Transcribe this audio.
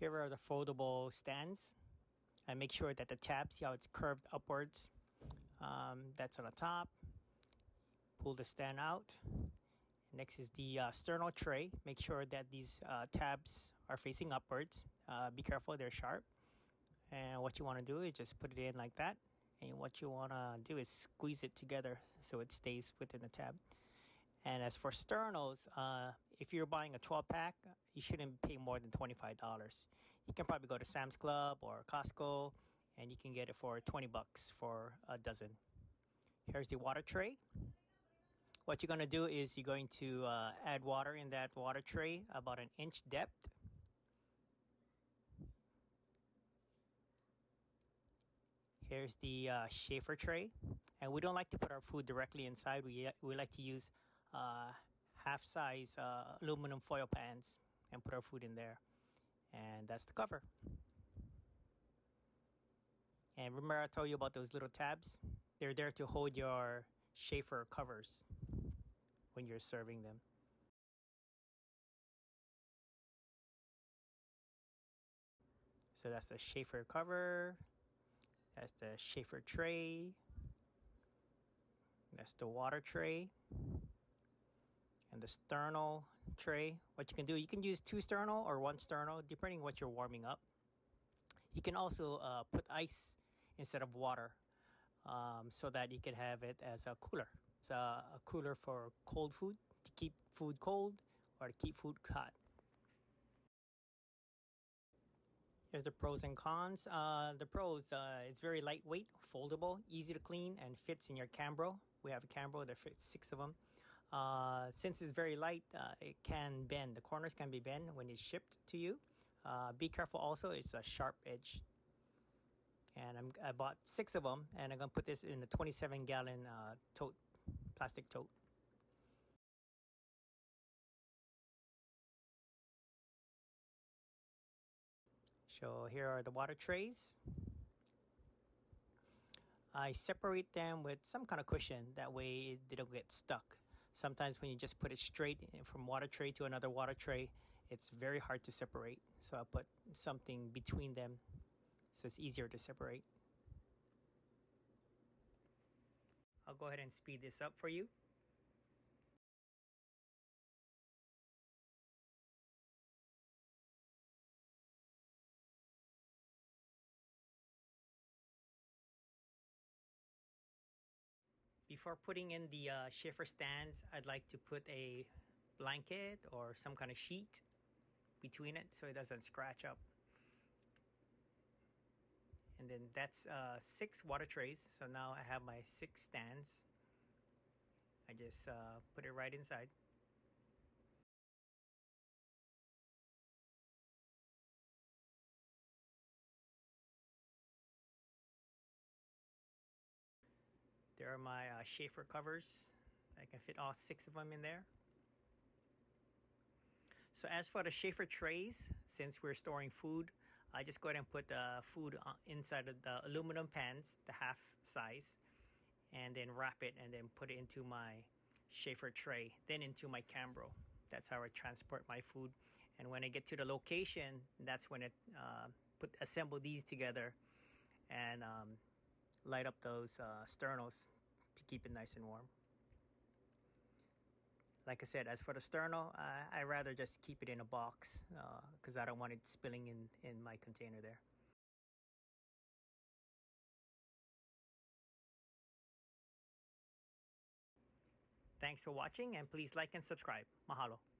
Here are the foldable stands. And make sure that the tab, see how it's curved upwards? That's on the top. Pull the stand out. Next is the sternal tray. Make sure that these tabs are facing upwards. Be careful, they're sharp. And what you want to do is just put it in like that. And what you want to do is squeeze it together so it stays within the tab. And as for sternals, if you're buying a 12-pack, you shouldn't pay more than $25. You can probably go to Sam's Club or Costco, and you can get it for $20 for a dozen. Here's the water tray. What you're going to do is you're going to add water in that water tray about an inch depth. Here's the Schaefer tray. And we don't like to put our food directly inside. We like to use half-size aluminum foil pans and put our food in there. And that's the cover. And remember I told you about those little tabs? They're there to hold your Schaefer covers when you're serving them. So that's the Schaefer cover. That's the Schaefer tray. That's the water tray. And the sternal tray. What you can do, you can use 2 sternal or 1 sternal, depending on what you're warming up. You can also put ice instead of water, so that you can have it as a cooler. It's a cooler for cold food, to keep food cold or to keep food hot. Here's the pros and cons. The pros, it's very lightweight, foldable, easy to clean, and fits in your Cambro. We have a Cambro that fits 6 of them. Since it's very light, it can bend. The corners can be bent when it's shipped to you. Be careful also, it's a sharp edge. And I bought 6 of them, and I'm going to put this in a 27-gallon tote, plastic tote. So here are the water trays. I separate them with some kind of cushion, that way they don't get stuck. Sometimes when you just put it straight from water tray to another water tray, it's very hard to separate. So I put something between them so it's easier to separate. I'll go ahead and speed this up for you. Before putting in the Schaefer stands, I'd like to put a blanket or some kind of sheet between it so it doesn't scratch up. And then that's 6 water trays. So now I have my 6 stands. I just put it right inside. There are my Schaefer covers. I can fit all 6 of them in there. So as for the Schaefer trays, since we're storing food, I just go ahead and put the food inside of the aluminum pans, the half size, and then wrap it and then put it into my Schaefer tray, then into my Cambro. That's how I transport my food. And when I get to the location, that's when I assemble these together and light up those sternals to keep it nice and warm. Like I said, as for the sternal, I rather just keep it in a box because I don't want it spilling in my container there. Thanks for watching, and please like and subscribe. Mahalo.